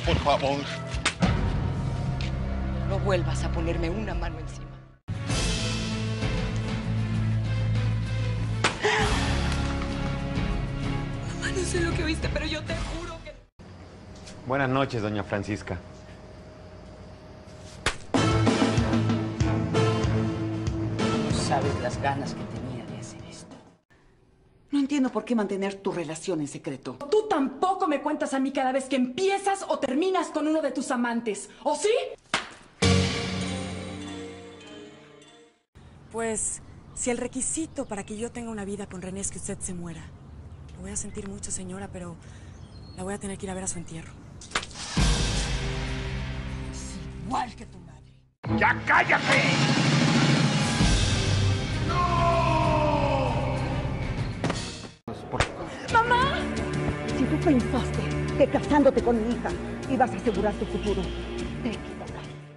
por favor. No vuelvas a ponerme una mano encima. Mamá, no sé lo que oíste, pero yo te juro que... Buenas noches, doña Francisca. No sabes las ganas que tenía de hacer esto. No entiendo por qué mantener tu relación en secreto. Tú tampoco me cuentas a mí cada vez que empiezas o terminas con uno de tus amantes, ¿o sí? Pues, si el requisito para que yo tenga una vida con René es que usted se muera. Lo voy a sentir mucho, señora, pero la voy a tener que ir a ver a su entierro. Es igual que tu madre. ¡Ya cállate! ¡Mamá! Si tú pensaste que casándote con mi hija ibas a asegurar tu futuro, te equivocas.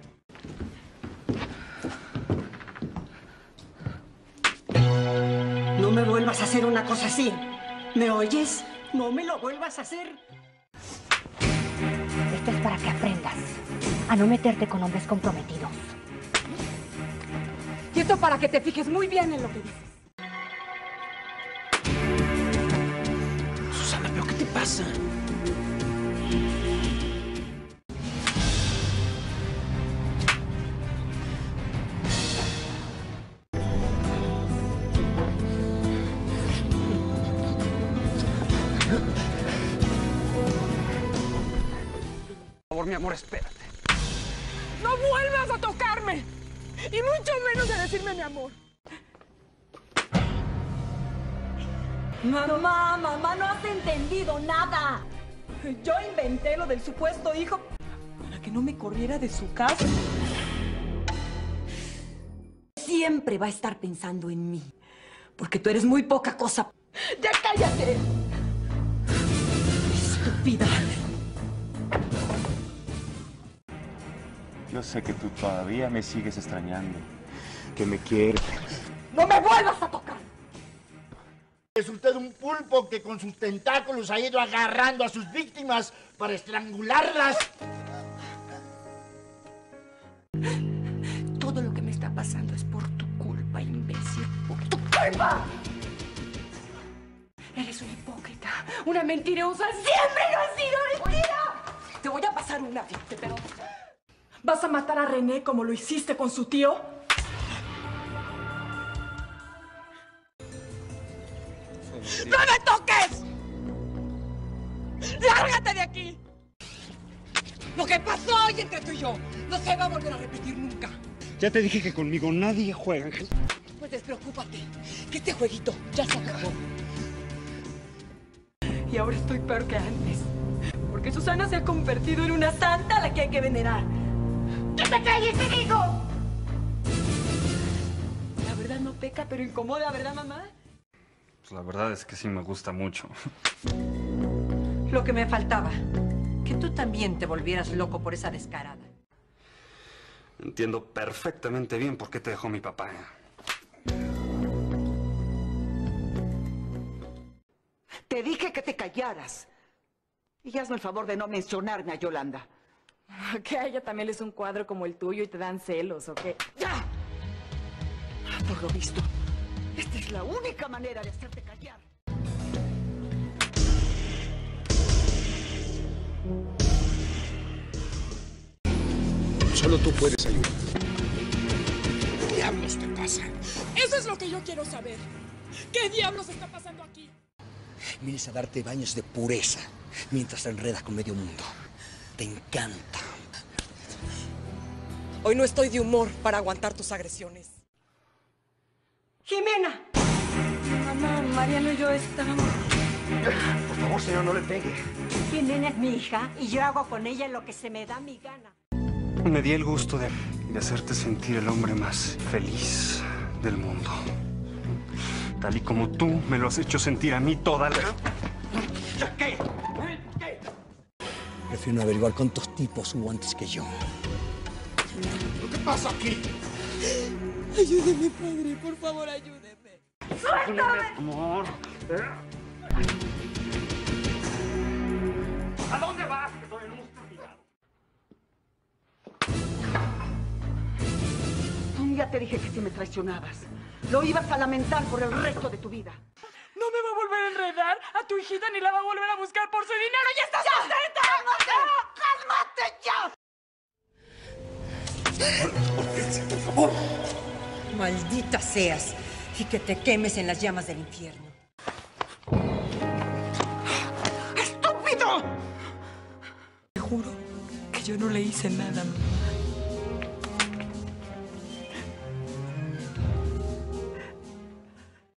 No me vuelvas a hacer una cosa así. ¿Me oyes? No me lo vuelvas a hacer. Esto es para que aprendas a no meterte con hombres comprometidos. Y esto para que te fijes muy bien en lo que dices. Susana, ¿pero qué te pasa? Por favor, mi amor, espérate. ¡No vuelvas a tocarme! Y mucho menos a decirme mi amor. Mamá, no has entendido nada. Yo inventé lo del supuesto hijo para que no me corriera de su casa. Siempre va a estar pensando en mí, porque tú eres muy poca cosa. ¡Ya cállate! Estúpida. Yo sé que tú todavía me sigues extrañando, que me quieres. ¡No me vuelvas a tocar! Es usted un pulpo que con sus tentáculos ha ido agarrando a sus víctimas para estrangularlas. Todo lo que me está pasando es por tu culpa, imbécil. ¡Por tu culpa! Eres una hipócrita, una mentirosa. ¡Siempre lo has sido! ¡Mentira! Te voy a pasar una, fíjate, pero... ¿Vas a matar a René como lo hiciste con su tío? ¡No me toques! ¡Lárgate de aquí! Lo que pasó hoy entre tú y yo no se va a volver a repetir nunca. Ya te dije que conmigo nadie juega, Ángel. Pues despreocúpate, que este jueguito ya se acabó. Y ahora estoy peor que antes, porque Susana se ha convertido en una santa a la que hay que venerar. ¡Que te calles, te digo! La verdad no peca, pero incomoda, ¿verdad, mamá? Pues la verdad es que sí me gusta mucho. Lo que me faltaba. Que tú también te volvieras loco por esa descarada. Entiendo perfectamente bien por qué te dejó mi papá. Te dije que te callaras. Y hazme el favor de no mencionarme a Yolanda. ¿Que a ella también le es un cuadro como el tuyo y te dan celos o qué? ¡Ya! Por lo visto, esta es la única manera de hacerte callar. Solo tú puedes ayudar. ¿Qué diablos te pasa? Eso es lo que yo quiero saber. ¿Qué diablos está pasando aquí? Vienes a darte baños de pureza mientras te enredas con medio mundo. Te encanta. Hoy no estoy de humor para aguantar tus agresiones. ¡Jimena! Mamá, Mariano y yo estábamos... Por favor, señor, no le pegue. Jimena es mi hija y yo hago con ella lo que se me da mi gana. Me di el gusto de hacerte sentir el hombre más feliz del mundo. Tal y como tú me lo has hecho sentir a mí toda la... ¿Qué? Prefiero no averiguar cuántos tipos hubo antes que yo. ¿Qué pasa aquí? Ayúdeme, padre, por favor, ayúdeme. ¡Suéltame! Amor. ¿A dónde vas? Que todavía no hemos terminado. día te dije que si me traicionabas, lo ibas a lamentar por el resto de tu vida. No me va a volver a enredar a tu hijita ni la va a volver a buscar por su dinero. ¡Ya estás contenta! ¡Cálmate! ¡Cálmate ya! Por favor. Maldita seas y que te quemes en las llamas del infierno. ¡Estúpido! Te juro que yo no le hice nada.